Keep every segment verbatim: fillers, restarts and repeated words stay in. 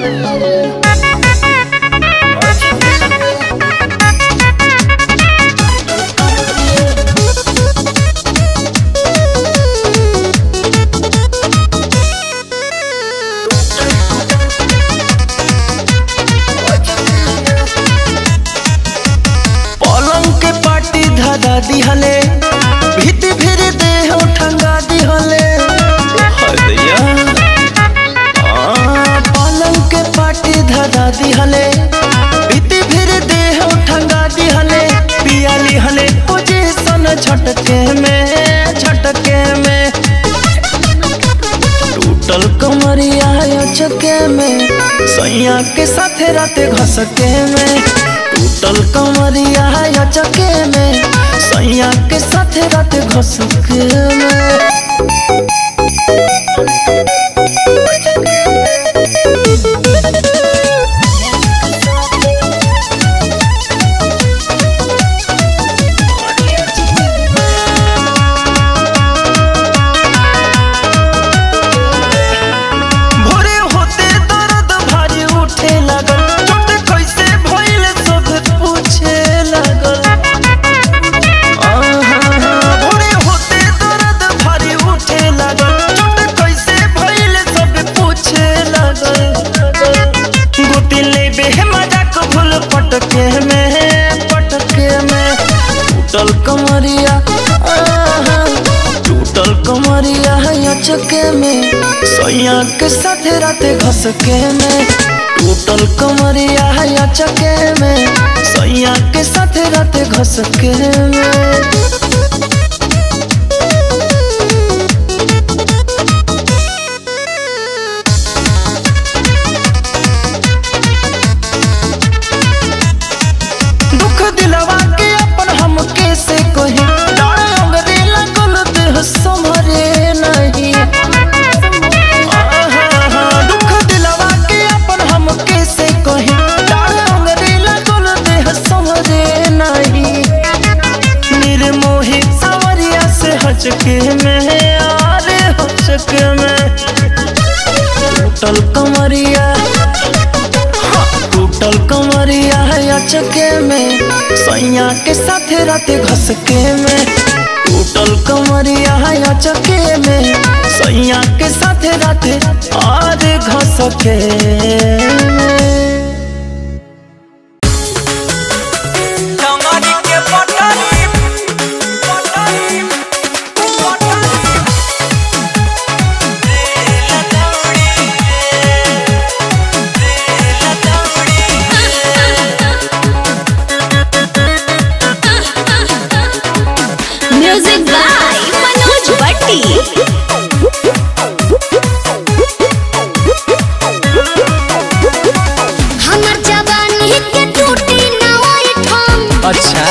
दिहले भीति फिर देह ठंगा दिहले पलंग के पाटी धरा दिहले भीति फिर देह ठंगा दिहले पिया लिहले पोजीशन झटके में झटके में टूटल कमरिया चके में सैया के साथे राते घसके में टूटल कमरिया चके में सैया के साथ रात घसके में भोरे होते दर्द भारी उठे लगल चोट कैसे भइल सब पूछे लगल पटके में पटके में टूटल कमरिया टूटल कमरिया चके में सैया के साथ राते घसके में टूटल कमरिया चके में सैया के साथ राते घसके में दिलवा के अपन हम कैसे कही अंगरे लगल देह संभरे नहीं दुख दिलवा के अपन हम कैसे कही अंगरे लगल देह संभरे नहीं निर्मोही सवरिया से हचके में आरे हचके में टूटल कमरिया टूटल कमरिया चके में सैया के साथ राते घसके में टूटल कमरिया चके में सैया के साथ राते और घसके में म्यूजिक बाय मनोज भट्टी। हमर जवानी के टूटी ना ओई ठम अच्छा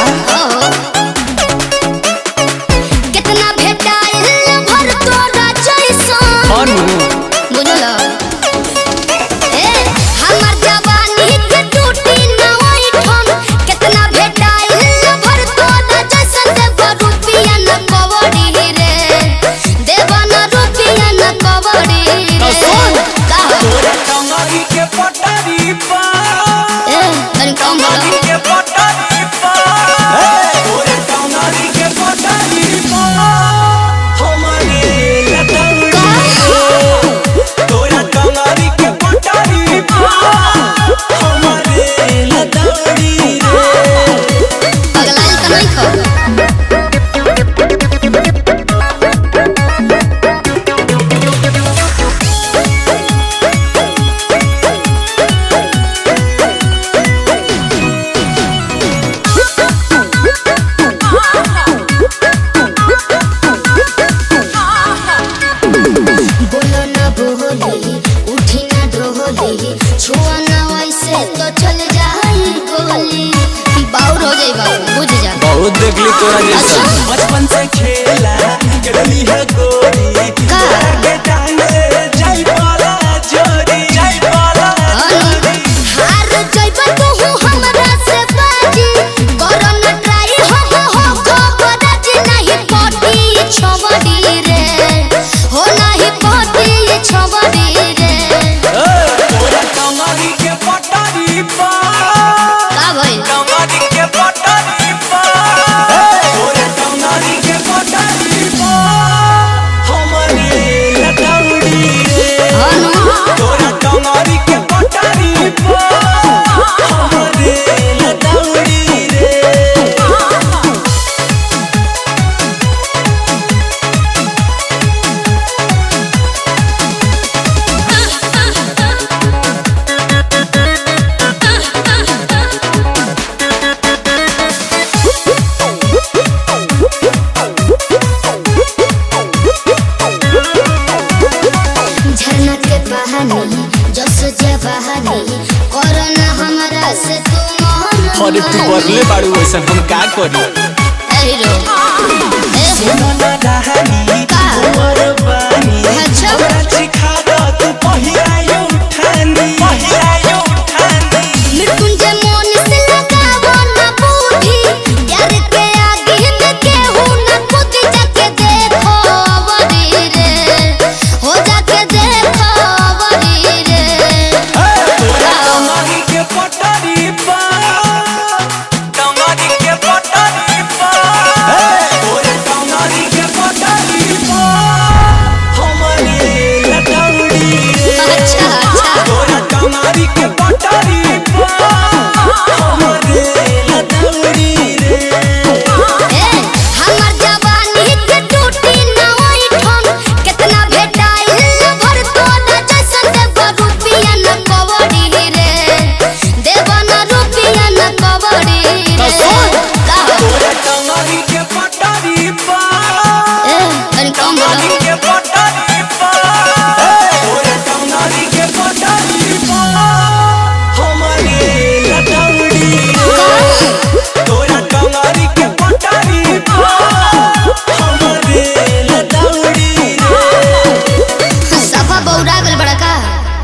कितना भेटाइल भर तोरा जैसन बुझलो ए हमर जवानी के टूटी ना ओई ठम कितना भेटाइल भर तोरा जैसन देव रुपया न कवड़ी रे देव न रुपया न कवड़ी रे तोरे कमरी के पटारी पा ए तनी कम बोलो के पटारी पा तोरे कमरी के पटारी पा हमारे लटंगी तोरे कमरी के पटारी पा हमारे लटंगी रे पगलाइल त नहीं खो बोलो ना बोली उठी ना डोली छुआ ना वैसे तो चल जाई गोली बाउर हो जाई बाबू बुझ जा बहुत देखली तोरा जैसा बचपन से खेला करली है गोरी का के टांग से जाई पाला जोरी जाई पाला हार जइबा तू हमरा से बाजी करो ना ट्राई हो हो हो खबर जी नहीं पटी छवड़ी रे हो नहीं पटी छवड़ी रे तोरा कमर सोना के बहानी जस जवानी कोरोना हमरा से तू मन अरे तू बरले बाड़ू वैसा हम का करी हीरो सोना डहानी उमर बानी अच्छा सिखा दो तू पहिरायो उठानी पहिरायो उठानी मृत्युंजय मोन से लगावो ना बूढ़ी यार के आगे में केहू ना खुद जाके देखो वरी रे हो जाके देखो वरी रे कमरी के पटरी पर कमरी के पटरी पर ओरे कमरी के पटरी पर हमरे लटौड़ी अच्छा अच्छा ओरे कमरी के पटरी पर हमरे लटौड़ी रे ए हमर जवानी के टूटी ना होई ठन कितना भेटाई भर तो ना जैसन देव रुपया न कवड़ी रे देव न रुपया न कवड़ी रे ओरे कमरी के पटरी पर ए तनी कम बोलो के पटरी पर ओरे कमरी के पटरी पर हमरे लटौड़ी तोरा कमरी के पटरी पर हमरे लटौड़ी सफा बौरा गल बड़ा का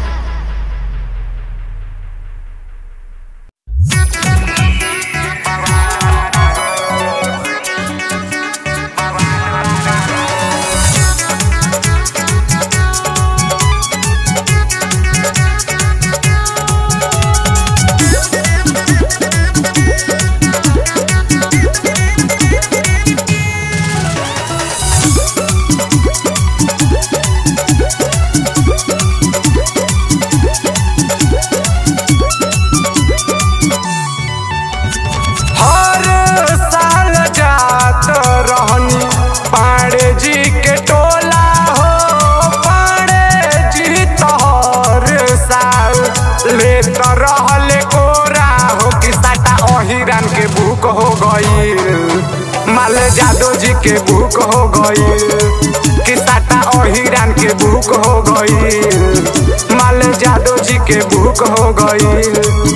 हर साल जात रहनी पाड़े जी के टोला हो पाड़े जी तो हर साल लेत रहले कोरा हो कि साटा अहिरान के भूख हो गईल माल जादो जी के भूख हो गईल कि साटा अहिरान के भूख हो गईल माल जादो जी के भूख हो गईल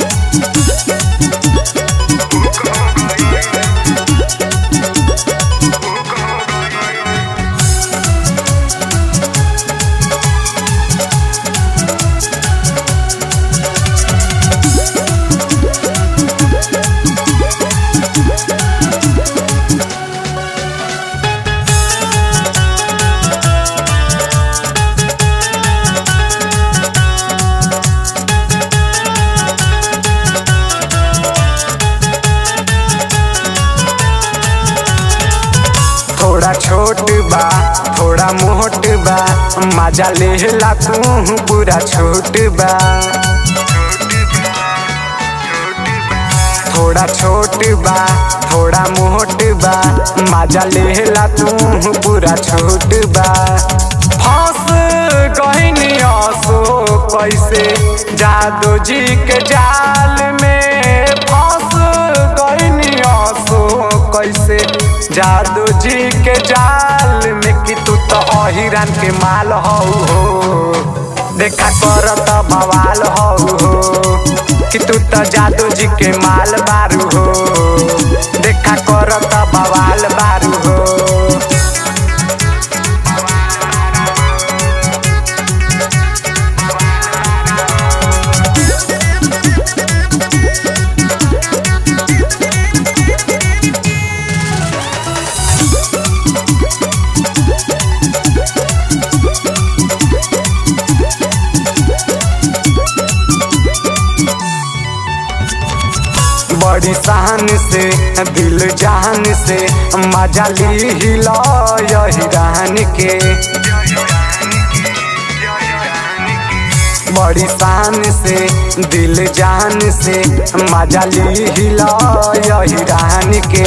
थोड़ा छोट बा थोड़ा मोट बा मजा लेला तू पूरा छोट बा थोड़ा छोट बा थोड़ा मोट बा मजा लेला तू पूरा छोट बा फंस गहिनी असो कैसे जादू जी के जाल में फंस गहिनी असो कैसे जादू जी के जाल में कि तू तो अहिरान के माल हऊ हो देखा करत बवाल हऊ हो कि तू तो जादू जी के माल बारू हो देखा करत बवाल बारू हो बड़ी शान से दिल जान से मजा ली हिला हिरान के बड़ी शान से दिल जान से मजा ली हिला हिरान के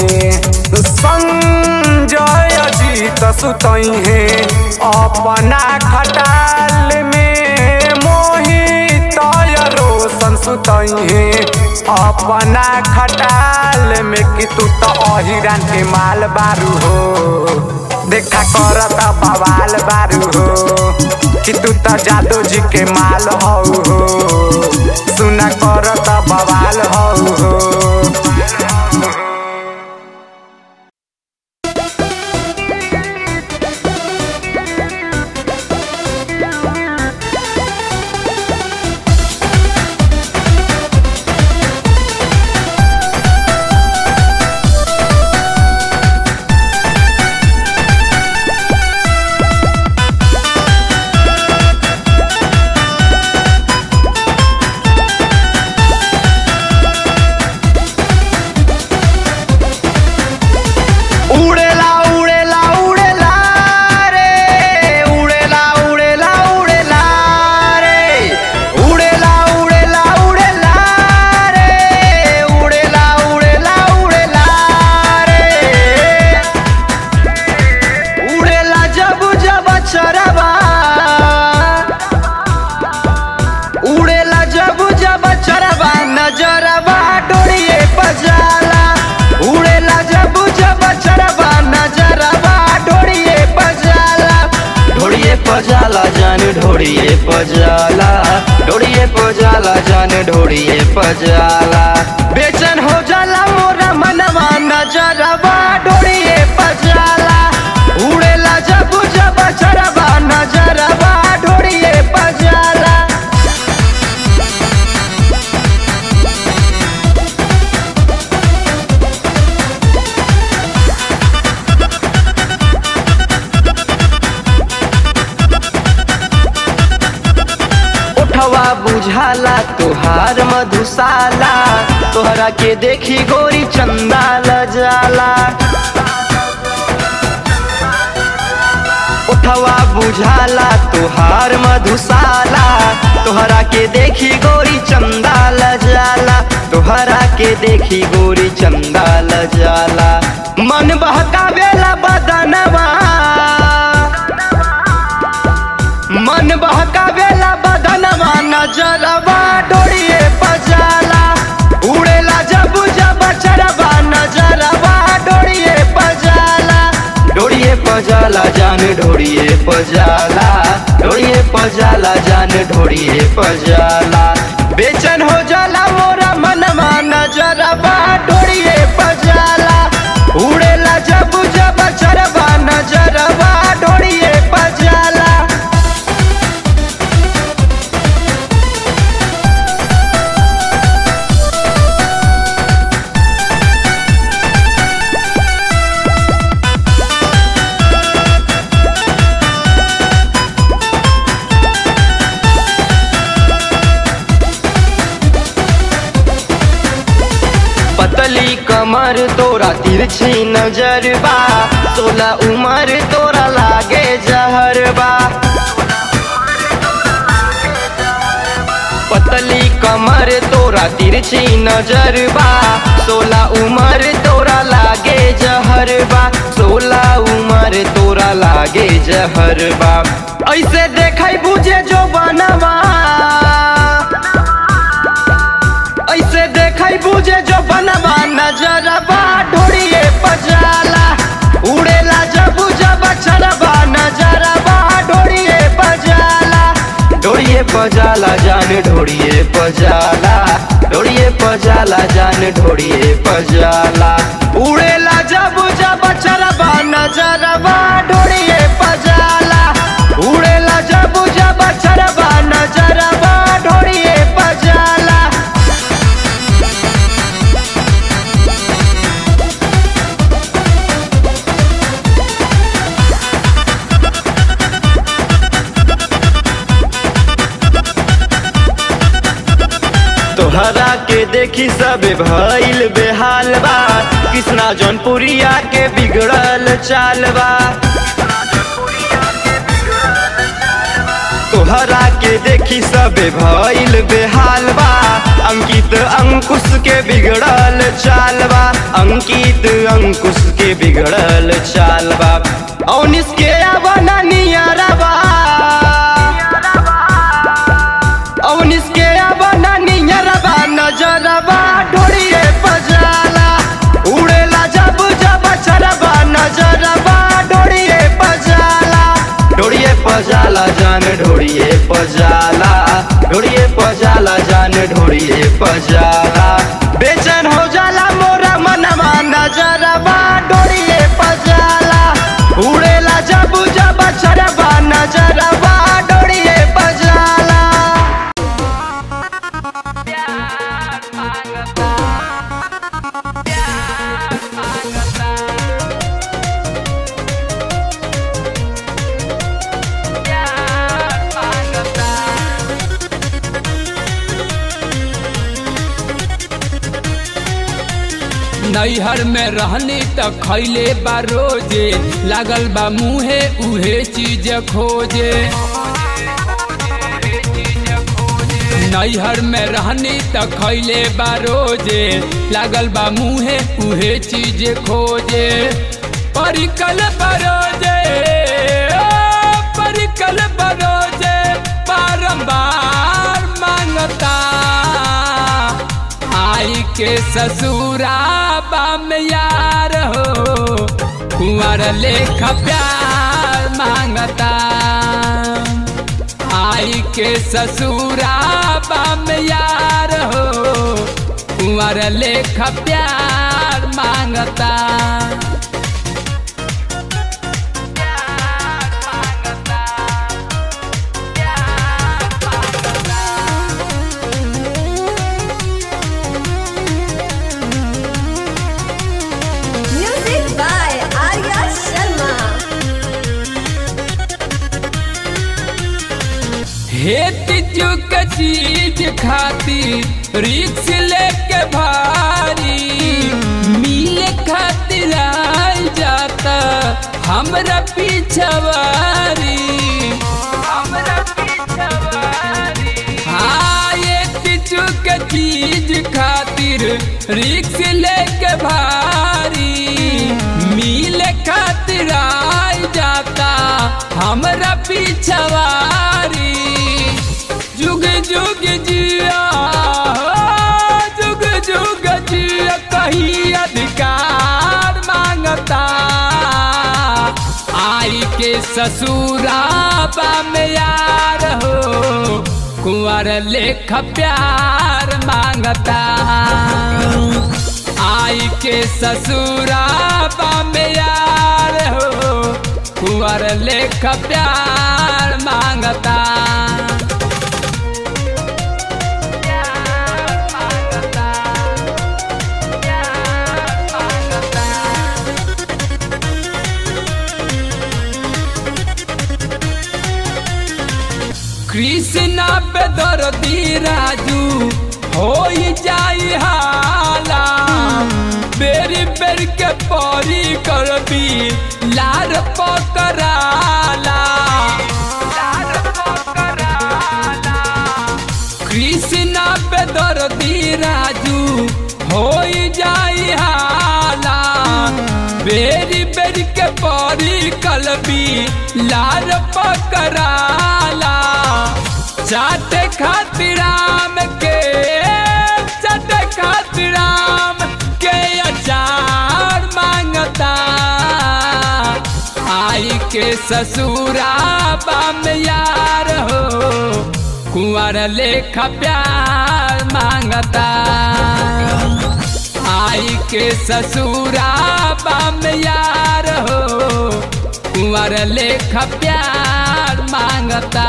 संजय जीत सुतई है अपना खटाल में मोहित रोशन सुतई है अपना खटाल में कि तू तो अहिरान के माल बारू हो देखा करत बवाल बारू हो कि तू तो जादू जी के माल हऊ हो, सुना कर त बवाल हऊ हो। पजाला जान ढोड़िए पजाला, ढोड़िए पजाला जान ढोड़िए पजाला। बेचैन हो जाला मोरा मनवा नजरवा ढोड़िए पजाला, उड़ेला जब जब चरवा नजरवा ढोड़िए पजाला। बुझाला तोहार मधुशाला, तोहरा के देखी गोरी चंदा लजाला। उठवा बुझाला तोहार मधुशाला, तोहरा के देखी गोरी चंदा लजाला, तोहरा के देखी गोरी चंदा लजाला। मन बहकावेला बदनवा, मन बहकावेला बदनवा नजरवा ढोड़िए पजाला, उड़ेला जब जब चरवा नजरवा ढोड़िए पजाला। ढोड़िए पजाला जान ढोड़िए पजाला, ढोड़िए पजाला जान ढोड़िए पजाला। बेचैन हो जाला मोरा मनवा नजरवा ढोड़िए पजाला, उड़ेला जब जब चरवा नजरवा ढोड़िए पजाला। पतली कमर तोरा तिरछी नजरबा, सोलह उमर तोरा लागे जहरबा। पतली कमर तोरा तिरछी नजरबा, सोलह उमर तोरा लागे जहरबा, सोलह उमर तोरा लागे जहरबा। ऐसे देखै बुझे जो बनवा, ऐसे देखै बुझे जो बनवा नजरवा ढोड़िए पजाला, उड़ेला जब जब चरवा नजरवा ढोड़िए पजाला। ढोड़िए पजाला जान ढोड़िए पजाला, ढोड़िए पजाला जान ढोड़िए पजाला। उड़ेला जब जब चरवा नजरवा ढोड़िए पजाला, उड़ेला जब जब चरवा नजरवा ढोड़िए पजाला। तोहरा के देखी सब भइल बेहाल बा, कृष्णा जौनपुरिया के बिगड़ल चाल बा। तोहरा के देखी सब भइल बेहाल बा, अंकित अंकुश के बिगड़ल चाल बा, अंकित अंकुश के बिगड़ल चाल बा। औनिस के आवाना नियरबा, औनिस के आवाना नियरबा नजरबा ढोड़िए पजाला, उड़ेला जब जब चरबा नजरबा ढोड़िए पजाला। ढोड़िए पजाला जान ढोड़िए ढोड़िए पजाला, ढोड़िए पजाला जान ढोड़िए पजाला। बेचैन हो जाला मोरा मनवा नजरबा ढोड़िए पजाला, उड़ेला जब जब चरबा नजरबा ढोड़िए पजाला। नैहर में रहनी त खैले बा रोजे, लागल बा मुहे उहे चीज खोजे। नैहर में रहनी त खैले बा रोजे, लागल बा मुहे उहे चीज खोजे। परिकल बरोजे परिकल बरोजे बारंबार मांगता, आई के ससुराबा में यार हो कुंवर लेखा प्यार मांगता। आई के ससुराबा में यार हो कुंवर लेखा प्यार मांगता। हेती चुक चीज खाती रिक्स लेके भारी, मिले खातिर आई जाता हमरा पिछवारी हमरा पिछवारी। हाँ ये चुक चीज खातिर रिक्स लेके भारी, मिले खातिर आई जाता हमरा पिछवारी। जुग जुग जिया जुग जुग जिया कहीं अधिकार मांगता, आई के ससुराबा में यार हो कुंवर लेखा प्यार मांगता। आई के ससुराबा में यार हो कुंवर लेखा प्यार मांगता। कृष्णा पे दर्दी राजू हो जाई हाला, बेरी बेरी के परी करबी लार पकड़ाला लार पकड़ाला। कृष्णा पे दर्दी राजू हो जाई हाला, बेरी बेरी के परी कलबी लार पकड़ाला। चाटे खातिर राम के चाटे खातिर राम के अचार मांगता, आई के ससुराबा में यार हो कुंवर लेखा प्यार मांगता। आई के ससुराबा में यार हो कुंवर लेखा प्यार मांगता।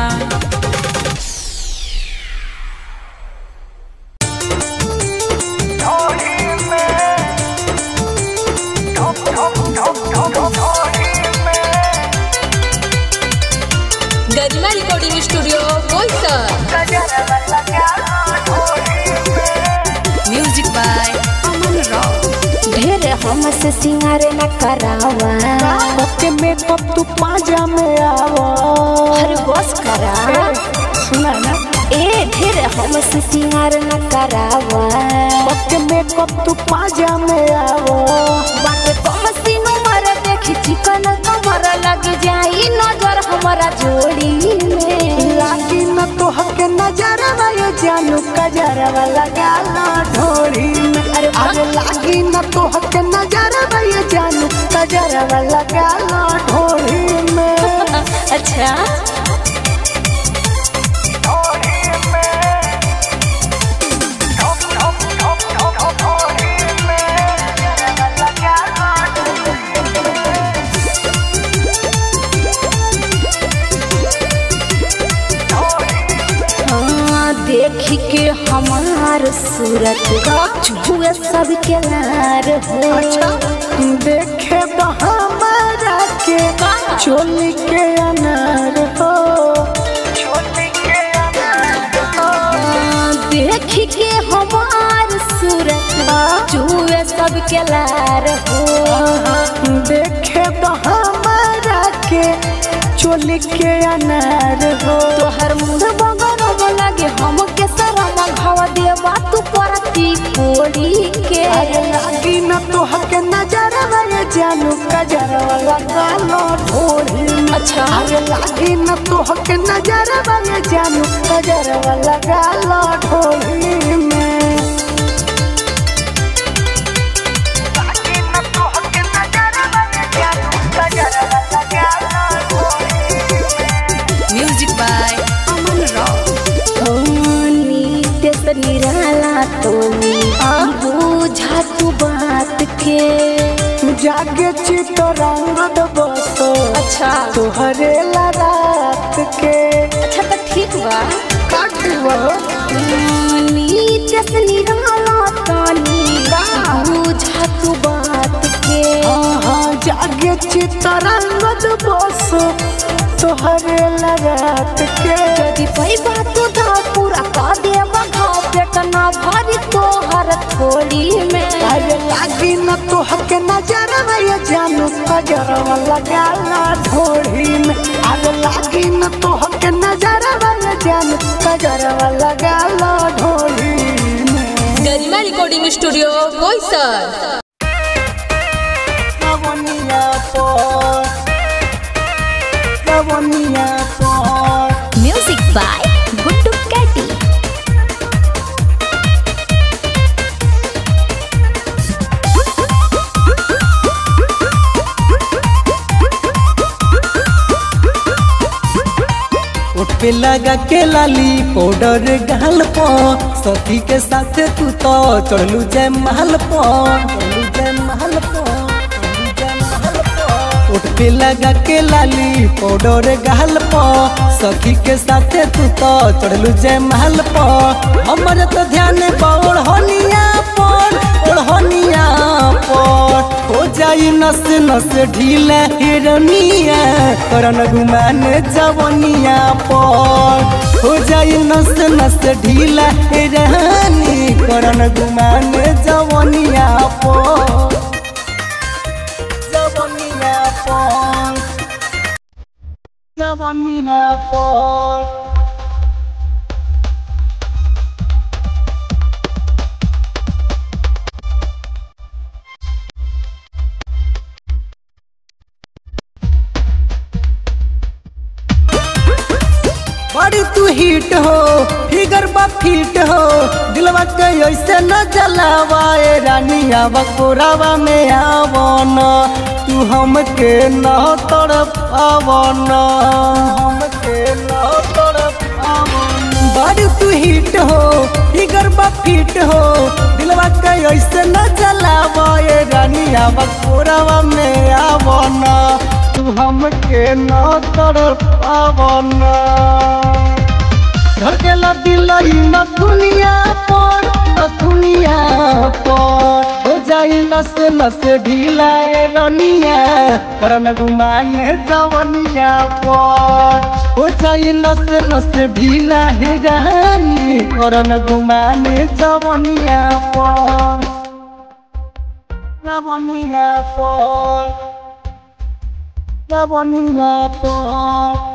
Garima recording studio Boisar. Music by Aman Rao. ढेर हमसे सिंगार न करावा, ओके मेकअप तू पाजा में आवा। हर बस करा सुना ना ए ढेर हमसे सिंगार न करावा, ओके मेकअप तू पाजा में आवा। बाटे कम सीनो मर देखी चिकन कमर लग जाई नजर हमारा जोड़ी में। लागी न तो हके नजरवा ये जानू कजरवा लगा ला ढोरी में। अरे अरे लागी न तो हके नजरवा ये जानू कजरवा लगा ला ढोरी में। अच्छा देख के हमार सूरत छुए सबके लार हो। अच्छा देखे तो हमारा के चोली के अनार हो। चोली के अनार हो। देख के हमार सूरत छुए सबके लार हो। देखे तो हमारा के चोली के अनार हो। तोहर मुँह बगरम लगे हम के शरम घाव देवा तू परती फोड़ी के। अरे लागी न तोहर के नजर में जानू कजर लगा लो ढोली में। अच्छा अरे लागी न तोहर के नजर में जानू कजर लगा लो ढोली में। लागी न तोहर के नजर में जानू कजर लगा लो ढोली में। Music by Aman Rao. नित्य से निराला तोनी बुझा तू बात के। जागे चितरंग बसो अच्छा तोहरे ला रात के। अच्छा तो ठीक बा काटवा नित्य से निराला तोनी बुझा तू बात के। हाँ जागे चितरंग बसो तोहरे ला रात के। यदि पई बात दा पूरा कर देवा घाव पेट ना भरी तोहर थोड़ी में। अरे लागी न तोहर के नजर में जानू कजर लगा ला ढोली में। अरे लागी न तोहर के नजर में जानू कजर लगा ला ढोली में। Garima recording studio Boisar. रवनिया पर रवनिया पर म्यूजिक बाय गुड्डू कैटी। उठ पे लगा के लाली पाउडर गाल पो सखी के साथ तू तो चढ़लू जय महल पो चढ़लू जय महल पो चढ़लू जय महल पो। उठ पे लगा के लाली पाउडर गाल पो सखी के साथ तू तो चढ़लू जय महल पो। हमर तो ध्यान बाउल होनिया पर ओढ़निया पर हो जाई नस नस ढीला हिरनिया करन गुमान जवनिया पर। हो जाई नस नस ढीला हिरनी करन गुमान जवनिया पर जवनिया पर जवनिया पर। बड़ी तू हिट हो फिगर बा फिट हो दिलवा के ऐसे न जलावाए रानिया बकोरावा में आवन तू हमके न तड़पावन हमके न तड़पावन। बड़ी तू हिट हो फिगर बा फिट हो दिलवा के ऐसे न जलावाए रानिया बकोरावा में आवन तू हमके न तड़पावन। धड़केला दिलई न दुनिया पर न दुनिया पर हो जाई नस नस ढीला रनिया करन गुमाने जवनिया पर। हो जाई नस नस ढीला रानी करन गुमाने जवनिया पर जवनिया पर जवनिया पर।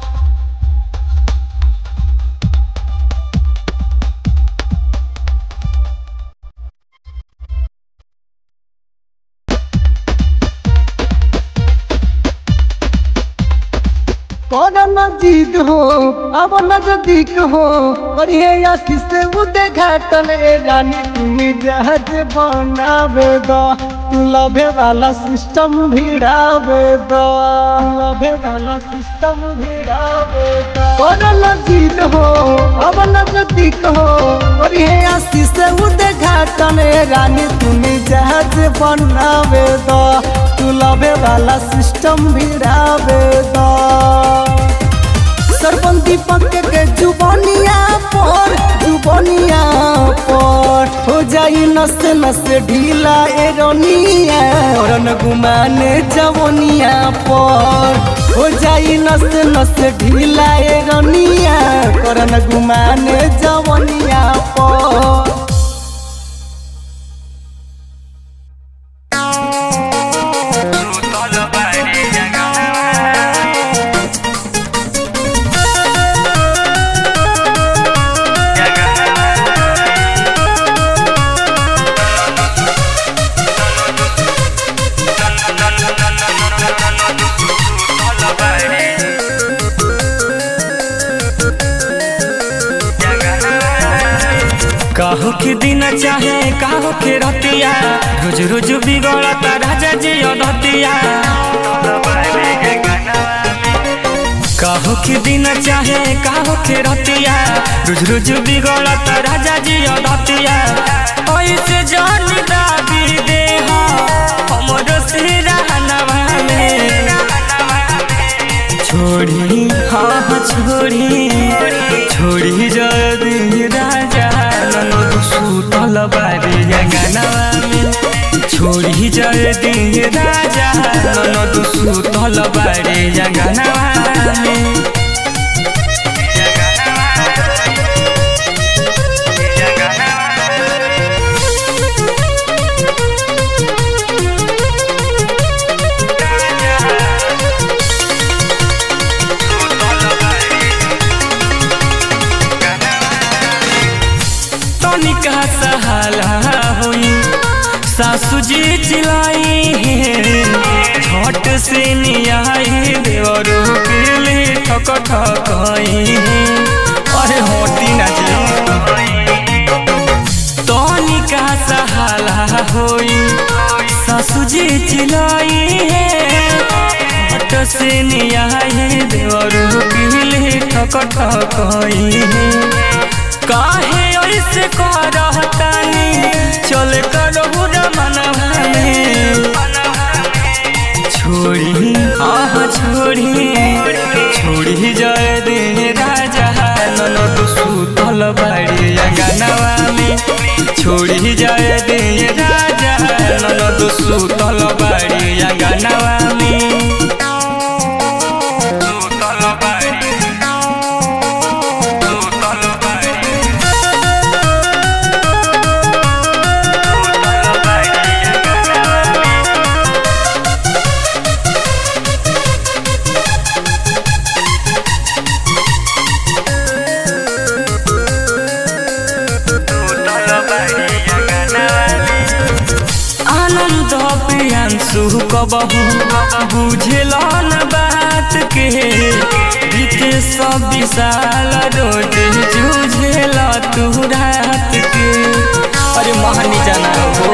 कौन मस्जिद हो अब नजदीक हो और ये आशीष से उदे घाटल रानी तुम्हें जहाज बनावे दो तू लभे वाला सिस्टम भिड़ावे दो लभे वाला सिस्टम भिड़ावे दो। कौन मस्जिद हो अब नजदीक हो और ये आशीष से उदे घाटल रानी तुम्हें जहाज बनावे दो तू लभे वाला सिस्टम भिड़ावे दो। सरपंच दीपक के जुबानिया पर नस नस ढीला ए रोनिया करन गुमान जवनिया पर हो जाई नस नस ढीला ए रोनिया करन गुमान जवनिया पर काहो के दिन चाहे काहो के रतिया रोज रोज बिगड़ता राजा जी अदतिया काहो के दिन चाहे काहो के रतिया रोज रोज बिगड़ता राजा जी अदतिया ऐसे जान दाबी दे हमर सिरहनवा में छोड़ी हाँ हाँ छोड़ी छोड़ी जदी राजा सुतल बारी जगनवा में छोड़ी जदी राजा ननद सुतल बारी जगनवा में तनिका सहाला होई सासू जी चिल्लाई झट से नियाई देवरू के ले ठक ठकई अरे होती ना जी तनिका सहाला होई सासू जी चिल्लाई झट से नियाई देवरू के ले ठक ठकई काहे ऐसे करहतानी चल करहु रमनवा में छोड़ी आह छोड़ी छोड़ी जय दे राजा ननद सुतल बाड़ी अंगनवा में छोड़ी जय दे राजा ननद सुतल बाड़ी अंगनवा में आनंद प्रियांशु कबहू बुझल न बात के बीते सब विशाल रोज जूझेल तू रात के अरे महानी जाना हो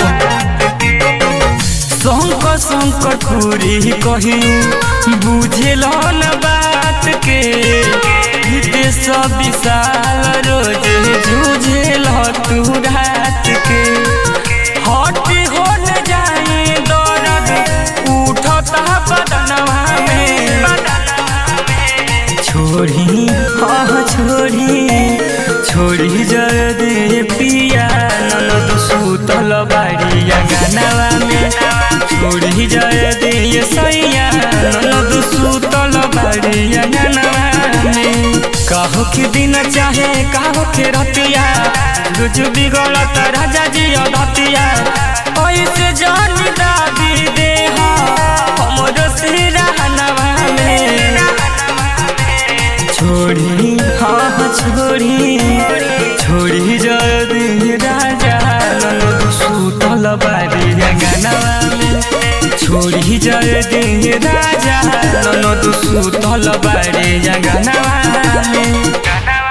शंक शंक खुरी कही बुझल न बात के बीते सब विशाल रोज जूझेल तू रात के हटी हो न जाए दर्द उठता बदनवा में छोड़ी हाँ छोड़ी छोड़ी जदे पिया ननद सुतल बाड़ी अंगनवा में छोड़ी जदे सैया ननद सुतल बाड़ी अंगनवा में काहो के दिन चाहे काहो के रतिया रोज बिगड़त राजा जी अदतिया ऐसे जान दाबी दे हमर सिरहनवा में छोड़ी हाँ छोड़ी छोड़ी जदी राजा ननद सुतल बाड़ी अंगनवा में छोड़ी जदी राजा ननद सुतल बाड़ी अंगनवा में।